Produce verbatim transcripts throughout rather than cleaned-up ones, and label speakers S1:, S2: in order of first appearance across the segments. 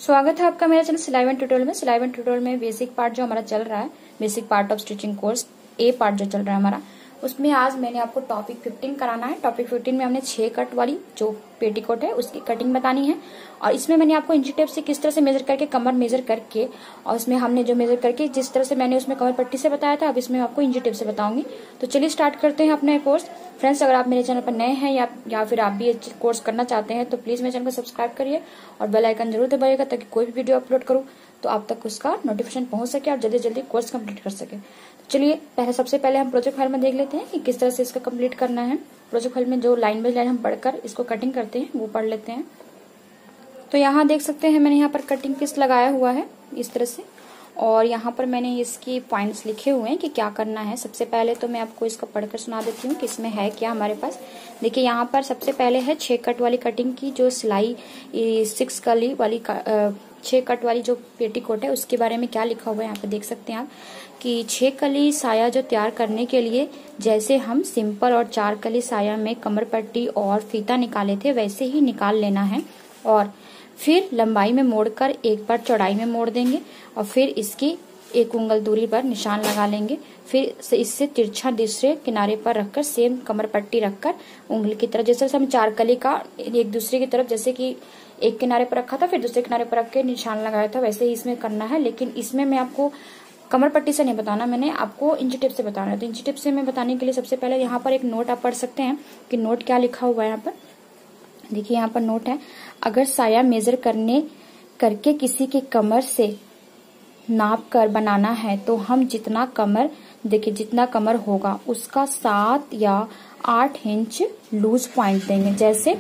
S1: स्वागत है आपका मेरे चैनल सिलाई वन ट्यूटोरियल में। सिलाई वन ट्यूटोरियल में बेसिक पार्ट जो हमारा चल रहा है, basic part of stitching course A part जो चल रहा है हमारा, उसमें आज मैंने आपको टॉपिक फिफ्टीन कराना है। टॉपिक फिफ्टीन में हमने छह कट वाली जो पेटीकोट है उसकी कटिंग बतानी है, और इसमें मैंने आपको इंची टेप से किस तरह से मेजर करके, कमर मेजर करके, और इसमें हमने जो मेजर करके जिस तरह से मैंने उसमें कमर पट्टी से बताया था, अब इसमें आपको इंची टेप से बताऊंगी। तो चलिए स्टार्ट करते हैं अपना कोर्स। फ्रेंड्स, अगर आप मेरे चैनल पर नए हैं या या फिर आप भी ये कोर्स करना चाहते हैं तो प्लीज मेरे चैनल को सब्सक्राइब करिए और बेल आइकन जरूर दबाइएगा, ताकि कोई भी वीडियो अपलोड करूँ तो आप तक उसका नोटिफिकेशन पहुंच सके और जल्दी जल्दी कोर्स कंप्लीट कर सके। तो चलिए पहले सबसे पहले हम प्रोजेक्ट फाइल में देख लेते हैं कि किस तरह से इसका कंप्लीट करना है। प्रोजेक्ट फाइल में जो लाइन बाय लाइन हम पढ़कर इसको कटिंग करते हैं वो पढ़ लेते हैं। तो यहाँ देख सकते हैं मैंने यहाँ पर कटिंग पीस लगाया हुआ है इस तरह से, और यहाँ पर मैंने इसकी पॉइंट्स लिखे हुए हैं कि क्या करना है। सबसे पहले तो मैं आपको इसको पढ़कर सुना देती हूँ कि इसमें है क्या हमारे पास। देखिए यहाँ पर सबसे पहले है छह कट वाली कटिंग की जो सिलाई सिक्स कली वाली छह कट वाली जो पेटीकोट है उसके बारे में क्या लिखा हुआ है। यहाँ पे देख सकते हैं आप कि छह कली साया जो तैयार करने के लिए जैसे हम सिंपल और चार कली साया में कमर पट्टी और फीता निकाले थे वैसे ही निकाल लेना है, और फिर लंबाई में मोड़कर एक बार चौड़ाई में मोड़ देंगे और फिर इसकी एक उंगल दूरी पर निशान लगा लेंगे। फिर इससे तिरछा दूसरे किनारे पर रखकर सेम कमर पट्टी रखकर उंगली की तरफ, जैसे हम चार कली का एक दूसरे की तरफ जैसे कि एक किनारे पर रखा था फिर दूसरे किनारे पर रख के निशान लगाया था, वैसे ही इसमें करना है। लेकिन इसमें मैं आपको कमर पट्टी से नहीं बताना, मैंने आपको इंची टेप से बताना है। तो इंची टेप से मैं बताने के लिए सबसे पहले यहाँ पर एक नोट आप पढ़ सकते हैं कि नोट क्या लिखा हुआ है। यहाँ पर देखिए, यहाँ पर नोट है, अगर साया मेजर करने करके किसी की कमर से नाप कर बनाना है तो हम जितना कमर देखिए जितना कमर होगा उसका सात या आठ इंच लूज पॉइंट देंगे। जैसे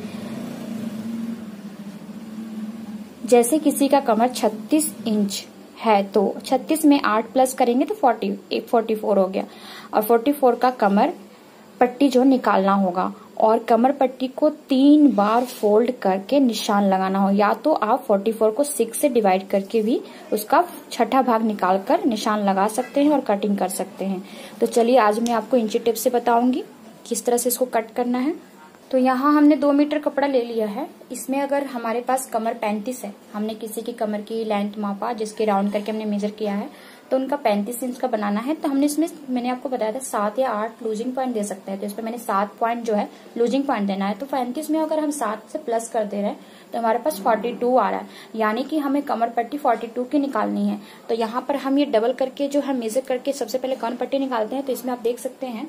S1: जैसे किसी का कमर छत्तीस इंच है तो छत्तीस में आठ प्लस करेंगे तो फोर्टी एक फोर्टी फोर हो गया, और फोर्टी फोर का कमर पट्टी जो निकालना होगा, और कमर पट्टी को तीन बार फोल्ड करके निशान लगाना हो, या तो आप चौवालीस को सिक्स से डिवाइड करके भी उसका छठा भाग निकालकर निशान लगा सकते हैं और कटिंग कर सकते हैं। तो चलिए आज मैं आपको इंची टेप से बताऊंगी किस तरह से इसको कट करना है। तो यहाँ हमने दो मीटर कपड़ा ले लिया है। इसमें अगर हमारे पास कमर पैंतीस है, हमने किसी की कमर की लेंथ मापा जिसके राउंड करके हमने मेजर किया है, तो उनका पैंतीस इंच का बनाना है। तो हमने इसमें मैंने आपको बताया था सात या आठ लूजिंग पॉइंट दे सकते हैं, तो इस पर मैंने सात पॉइंट जो है लूजिंग पॉइंट देना है। तो पैंतीस में अगर हम सात से प्लस कर दे रहे हैं तो हमारे पास बयालीस आ रहा है, यानी कि हमें कमर पट्टी बयालीस की निकालनी है। तो यहाँ पर हम ये डबल करके जो है मेजर करके सबसे पहले कमर पट्टी निकालते हैं। तो इसमें आप देख सकते हैं,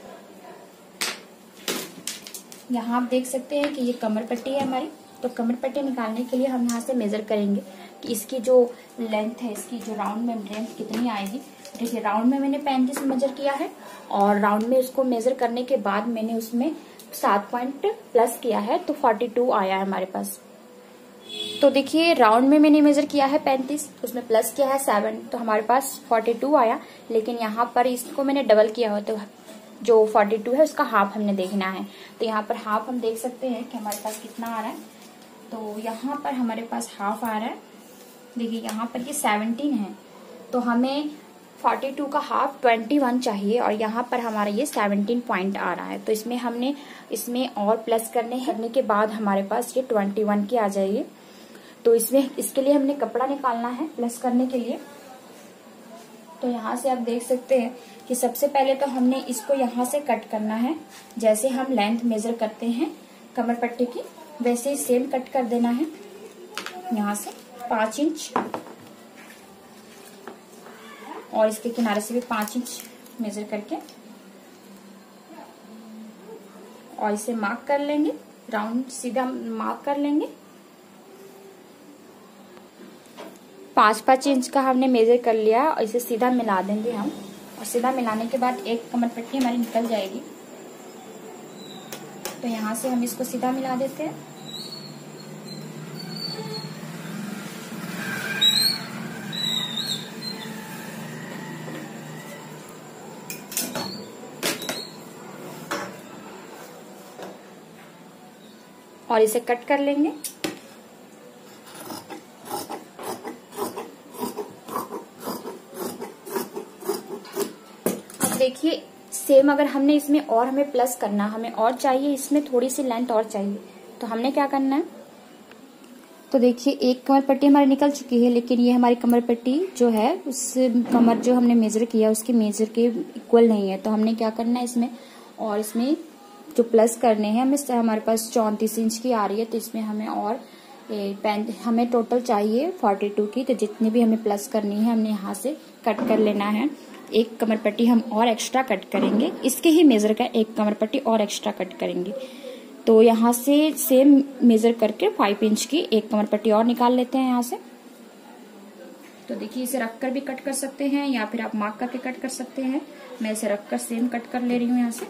S1: यहाँ आप देख सकते हैं कि ये कमर पट्टी है हमारी। तो कमर पट्टी निकालने के लिए हम यहाँ से मेजर करेंगे कि इसकी जो लेंथ है, इसकी जो राउंड में लेंथ कितनी आएगी। देखिए राउंड में मैंने पैंतीस मेजर किया है, और राउंड में उसको मेजर करने के बाद मैंने उसमें सात पॉइंट प्लस किया है तो बयालीस आया है हमारे पास। तो देखिए राउंड में मैंने मेजर किया है पैंतीस, उसमें प्लस किया है सेवन, तो हमारे पास बयालीस आया। लेकिन यहाँ पर इसको मैंने डबल किया हो तो जो बयालीस है उसका हाफ हमने देखना है। तो यहाँ पर हाफ हम देख सकते हैं कि हमारे पास कितना आ रहा है। तो यहाँ पर हमारे पास हाफ आ रहा है। देखिए यहाँ पर ये सत्रह है, तो हमें बयालीस का हाफ इक्कीस चाहिए, और यहाँ पर हमारा ये सत्रह पॉइंट आ रहा है। तो इसमें हमने इसमें और प्लस करने करने के बाद हमारे पास ये इक्कीस की आ जाएगी। तो इसमें इसके लिए हमने कपड़ा निकालना है प्लस करने के लिए। तो यहाँ से आप देख सकते हैं कि सबसे पहले तो हमने इसको यहाँ से कट करना है, जैसे हम लेंथ मेजर करते हैं कमर पट्टी की वैसे ही सेम कट कर देना है। यहाँ से पांच इंच और इसके किनारे से भी पांच इंच मेजर करके और इसे मार्क कर लेंगे, राउंड सीधा मार्क कर लेंगे। पांच पांच इंच का हमने मेजर कर लिया और इसे सीधा मिला देंगे हम, और सीधा मिलाने के बाद एक कमर पट्टी हमारी निकल जाएगी। तो यहाँ से हम इसको सीधा मिला देते हैं। और इसे कट कर लेंगे। अब देखिए सेम अगर हमने इसमें और हमें प्लस करना, हमें और चाहिए इसमें थोड़ी सी लेंथ और चाहिए, तो हमने क्या करना है, तो देखिए एक कमर पट्टी हमारी निकल चुकी है, लेकिन ये हमारी कमर पट्टी जो है उस कमर जो हमने मेजर किया उसके मेजर के इक्वल नहीं है। तो हमने क्या करना है इसमें, और इसमें जो प्लस करने हैं हमें, हमारे पास चौंतीस इंच की आ रही है, तो इसमें हमें और पेन हमें टोटल चाहिए बयालीस की। तो जितनी भी हमें प्लस करनी है हमने यहाँ से कट कर लेना है। एक कमर पट्टी हम और एक्स्ट्रा कट करेंगे, इसके ही मेजर का एक कमर पट्टी और एक्स्ट्रा कट करेंगे। तो यहाँ से सेम मेजर करके पाँच इंच की एक कमर पट्टी और निकाल लेते हैं यहाँ से। तो देखिए इसे रखकर भी कट कर सकते हैं या फिर आप मार्क करके कट कर सकते हैं। मैं इसे रखकर सेम कट कर ले रही हूँ यहाँ से।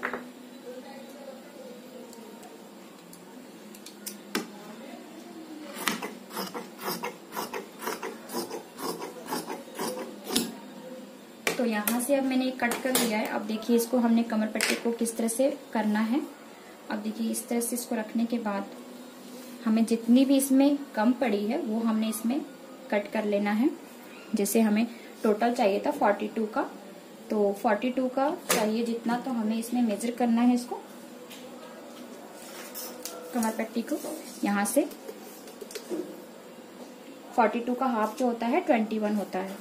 S1: तो यहाँ से अब मैंने कट कर लिया है। अब देखिए इसको हमने कमर पट्टी को किस तरह से करना है। अब देखिए इस तरह से इसको रखने के बाद हमें जितनी भी इसमें कम पड़ी है वो हमने इसमें कट कर लेना है। जैसे हमें टोटल चाहिए था बयालीस का, तो बयालीस का चाहिए जितना, तो हमें इसमें मेजर करना है इसको, कमर पट्टी को। यहाँ से बयालीस का हाफ जो होता है इक्कीस होता है।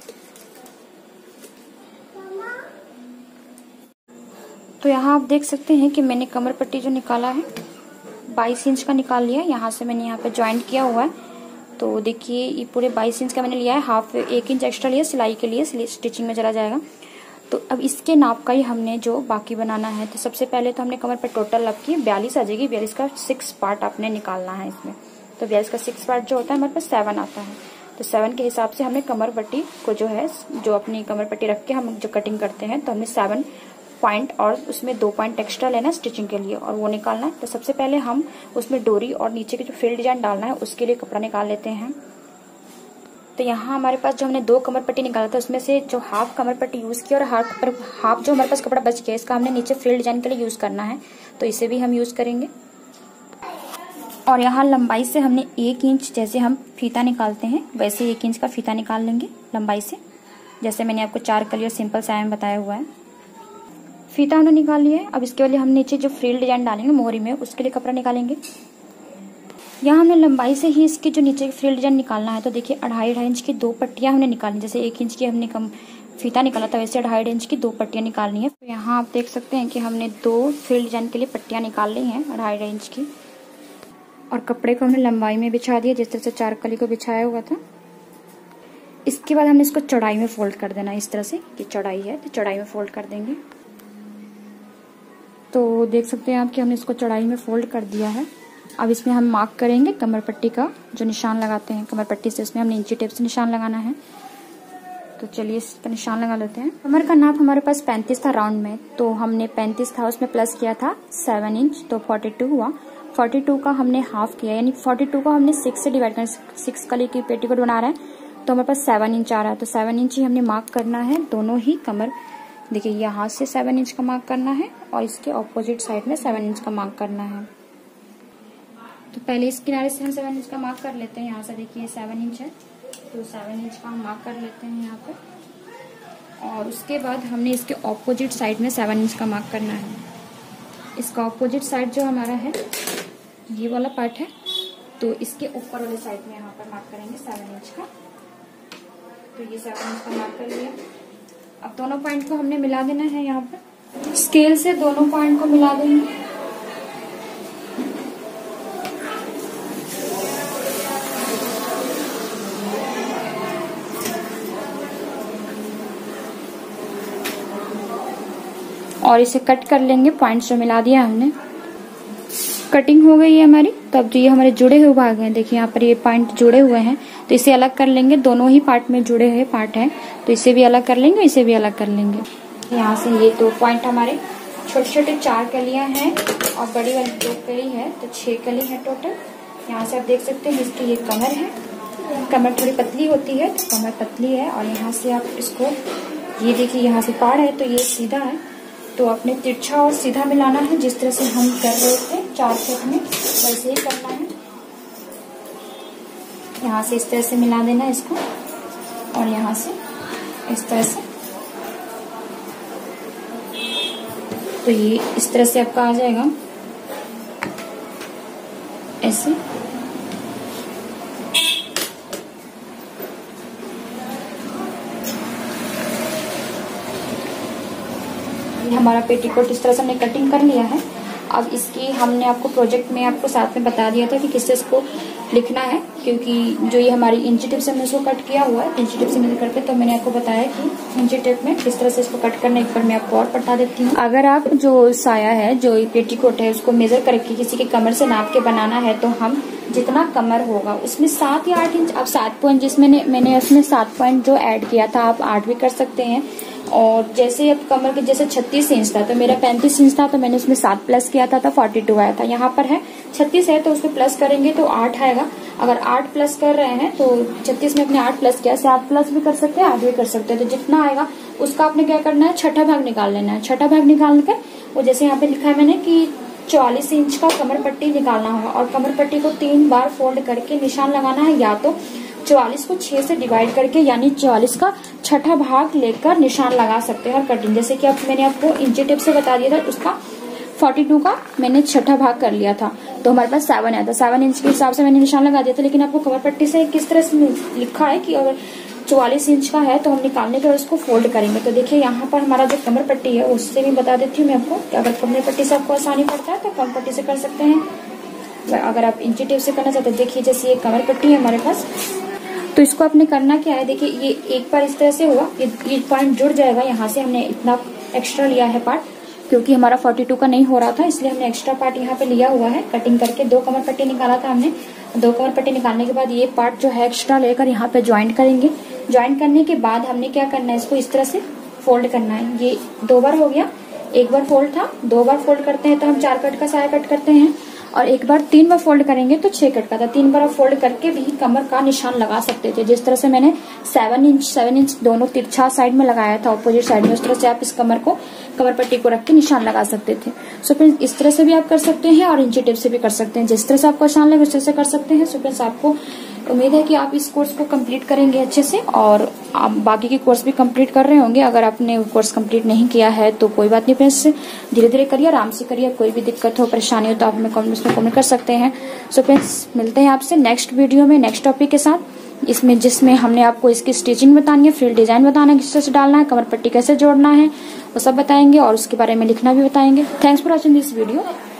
S1: तो यहाँ आप देख सकते हैं कि मैंने कमर पट्टी जो निकाला है बाईस इंच का निकाल लिया है। यहाँ से मैंने यहाँ पे ज्वाइंट किया हुआ है। तो देखिए ये पूरे बाईस इंच का मैंने लिया है, हाफ एक इंच एक्स्ट्रा लिया सिलाई के लिए, स्टिचिंग में चला जाएगा। तो अब इसके नाप का ही हमने जो बाकी बनाना है। तो सबसे पहले तो हमने कमर पर टोटल अब की बयालीस आ जाएगी, बयालीस का सिक्स पार्ट आपने निकालना है इसमें। तो बयालीस का सिक्स पार्ट जो होता है हमारे पास सेवन आता है। तो सेवन के हिसाब से हमने कमर पट्टी को जो है, जो अपनी कमर पट्टी रख के हम जो कटिंग करते हैं, तो हमने सेवन पॉइंट और उसमें दो पॉइंट एक्स्ट्रा लेना स्टिचिंग के लिए, और वो निकालना है। तो सबसे पहले हम उसमें डोरी और नीचे के जो फ्रिल डिजाइन डालना है उसके लिए कपड़ा निकाल लेते हैं। तो यहाँ हमारे पास जो हमने दो कमर पट्टी निकाला था उसमें से जो हाफ कमर पट्टी यूज किया और हाफ हाफ जो हमारे पास कपड़ा बच गया, इसका हमने नीचे फ्रिल डिजाइन के लिए यूज करना है। तो इसे भी हम यूज करेंगे। और यहाँ लंबाई से हमने एक इंच, जैसे हम फीता निकालते हैं वैसे एक इंच का फीता निकाल लेंगे लंबाई से, जैसे मैंने आपको चार कली और सिंपल साया बताया हुआ है। फीता हमने निकाल लिया है। अब इसके लिए हम नीचे जो फ्रिल डिजाइन डालेंगे मोहरी में, उसके लिए कपड़ा निकालेंगे। यहाँ हमने लंबाई से ही इसकी जो नीचे फ्रिल डिजाइन निकालना है। तो देखिए अढ़ाई अढ़ाई इंच की दो पट्टियां हमने निकालनी, जैसे एक इंच की हमने कम फीता निकाला था वैसे अढ़ाई इंच की दो पट्टियां निकालनी है। तो यहाँ आप देख सकते हैं कि हमने दो फ्रिल डिजाइन के लिए पट्टियां निकाल ली हैं अढ़ाई अढ़ाई इंच की, और कपड़े को हमने लंबाई में बिछा दिया जिस तरह से चार कली को बिछाया हुआ था। इसके बाद हमने इसको चौड़ाई में फोल्ड कर देना, इस तरह से कि चौड़ाई है तो चौड़ाई में फोल्ड कर देंगे। तो देख सकते हैं आप कि हमने इसको चौड़ाई में फोल्ड कर दिया है। अब इसमें हम मार्क करेंगे कमर पट्टी का जो निशान लगाते हैं कमर पट्टी से, उसमें हमने इंची टेप से निशान लगाना है। तो चलिए इसका निशान लगा लेते हैं। कमर का नाप हमारे पास पैंतीस था राउंड में, तो हमने पैंतीस था उसमें प्लस किया था सेवन इंच, तो बयालीस हुआ। बयालीस का हमने हाफ किया, यानी बयालीस को हमने सिक्स से डिवाइड करना, सिक्स कली की पेटीकोट बना रहे हैं तो हमारे पास सेवन इंच आ रहा है। तो सेवन इंच ही हमने मार्क करना है दोनों ही कमर। देखिए यहाँ से सेवन इंच का मार्क करना है और इसके ऑपोजिट साइड में सेवन इंच का मार्क करना है। तो पहले इस किनारे से हम सेवन इंच का मार्क कर लेते हैं। यहाँ से देखिए सेवन इंच है, तो सेवन इंच का हम मार्क कर लेते हैं यहाँ पर। और उसके बाद हमने इसके ऑपोजिट साइड में सेवन इंच का मार्क करना है। इसका ऑपोजिट साइड जो हमारा है ये वाला पार्ट है, तो इसके ऊपर वाले साइड में यहाँ पर मार्क करेंगे सेवन इंच का। तो ये सेवन इंच का मार्क कर लिया। अब दोनों पॉइंट को हमने मिला देना है। यहाँ पर स्केल से दोनों पॉइंट को मिला देंगे। और इसे कट कर लेंगे। पॉइंट्स जो मिला दिया हमने, कटिंग हो गई है हमारी। तो अब ये हमारे जुड़े हुए भाग हैं, देखिए यहाँ पर ये पॉइंट जुड़े हुए हैं, तो इसे अलग कर लेंगे। दोनों ही पार्ट में जुड़े हुए पार्ट हैं, तो इसे भी अलग कर लेंगे, इसे भी अलग कर लेंगे। यहाँ से ये दो पॉइंट हमारे छोटे छोटे चार कलियां हैं और बड़ी वाली दो कली है, तो छह कली है टोटल। यहाँ से आप देख सकते हैं इसकी ये कमर है, कमर थोड़ी पतली होती है तो कमर पतली है। और यहाँ से आप इसको ये देखिए यहाँ से पाड़ है तो ये सीधा है, तो अपने तिरछा और सीधा मिलाना है। जिस तरह से हम कर रहे थे चार सेट में वैसे ही करना है। यहाँ से इस तरह से मिला देना है इसको, और यहाँ से इस तरह से। तो ये इस तरह से आपका आ जाएगा ऐसे। ये हमारा पेटीकोट इस तरह से हमने कटिंग कर लिया है। अब इसकी हमने आपको प्रोजेक्ट में आपको साथ में बता दिया था कि किससे इसको लिखना है, क्योंकि जो ये हमारी इंची टेप से हमने इसको कट किया हुआ है, इंची टेप से मेजर करके, तो मैंने आपको बताया कि इंची टेप में किस तरह से इसको कट करना है। एक बार मैं आपको और बता देती हूँ। अगर आप जो साया है, जो पेटीकोट है, उसको मेजर करके किसी के कमर से नाप के बनाना है, तो हम जितना कमर होगा उसमें सात या आठ इंच, अब सात पॉइंट जिसमें मैंने उसमें सात पॉइंट जो ऐड किया था, आप आठ भी कर सकते हैं। और जैसे अब कमर के जैसे छत्तीस इंच था तो मेरा पैंतीस इंच था, तो मैंने उसमें सात प्लस किया था तो फोर्टी टू आया था। यहाँ पर है छत्तीस है तो उसमें प्लस करेंगे तो आठ आएगा। अगर आठ प्लस कर रहे हैं तो छत्तीस में अपने आठ प्लस किया, सात प्लस भी कर सकते हैं, आठ भी कर सकते हैं। तो जितना आएगा उसका आपने क्या करना है, छठा भाग निकाल लेना है। छठा भाग निकाल कर वो जैसे यहाँ पे लिखा है मैंने कि चौवालीस इंच का कमर पट्टी निकालना होगा, और कमर पट्टी को तीन बार फोल्ड करके निशान लगाना है, या तो चौवालीस को छह से डिवाइड करके यानी चौवालीस का छठा भाग लेकर निशान लगा सकते हैं। और कटिंग जैसे कि अब मैंने आपको इंची टेप से बता दिया था, उसका बयालीस का मैंने छठा भाग कर लिया था, तो हमारे पास सेवन आया था। सेवन इंच के हिसाब से मैंने निशान लगा दिया था। लेकिन आपको कमर पट्टी से किस तरह से लिखा है कि अगर चौवालीस इंच का है तो हम निकालने के बाद उसको फोल्ड करेंगे। तो देखिए यहाँ पर हमारा जो कमर पट्टी है उससे भी बता देती हूँ मैं आपको कि अगर कमर पट्टी से आपको आसानी पड़ता है तो कमर पट्टी से कर सकते हैं। अगर आप इंची टेप से करना चाहते हैं, देखिए जैसे ये कमर पट्टी है हमारे पास, तो इसको आपने करना क्या है, देखिए ये एक बार इस तरह से हुआ, ये, ये पॉइंट जुड़ जाएगा। यहाँ से हमने इतना एक्स्ट्रा लिया है पार्ट, क्योंकि हमारा बयालीस का नहीं हो रहा था, इसलिए हमने एक्स्ट्रा पार्ट यहाँ पे लिया हुआ है। कटिंग करके दो कमर पट्टी निकाला था हमने। दो कमर पट्टी निकालने के बाद ये पार्ट जो है एक्स्ट्रा लेकर यहाँ पे ज्वाइंट करेंगे। ज्वाइंट करने के बाद हमने क्या करना है, इसको इस तरह से फोल्ड करना है। ये दो बार हो गया, एक बार फोल्ड था, दो बार फोल्ड करते हैं तो हम चार कट का साया कट करते हैं, और एक बार तीन बार फोल्ड करेंगे तो छह कट का था। तीन बार आप फोल्ड करके भी कमर का निशान लगा सकते थे। जिस तरह से मैंने सेवन इंच सेवन इंच दोनों तिरछा साइड में लगाया था ऑपोजिट साइड में, उस तरह से आप इस कमर को कमर पट्टी को रख के निशान लगा सकते थे। सो फ्रेंड्स इस तरह से भी आप कर सकते हैं और इंची टेप से भी कर सकते हैं। जिस तरह से आपको आसान लगे उस तरह से कर सकते हैं। सो फ्रेंड्स आपको उम्मीद है कि आप इस कोर्स को कंप्लीट करेंगे अच्छे से, और आप बाकी के कोर्स भी कंप्लीट कर रहे होंगे। अगर आपने कोर्स कंप्लीट नहीं किया है तो कोई बात नहीं, फ्रेंड्स धीरे धीरे करिए, आराम से करिए। कोई भी दिक्कत हो, परेशानी हो तो आप हमें कमेंट्स में कमेंट कर सकते हैं। सो फ्रेंड्स मिलते हैं आपसे नेक्स्ट वीडियो में नेक्स्ट टॉपिक के साथ, इसमें जिसमें हमने आपको इसकी स्टिचिंग बतानी है, फ्रिल डिजाइन बताना है, किस तरह से डालना है, कमर पट्टी कैसे जोड़ना है, वो सब बताएंगे, और उसके बारे में लिखना भी बताएंगे। Thanks for watching this video.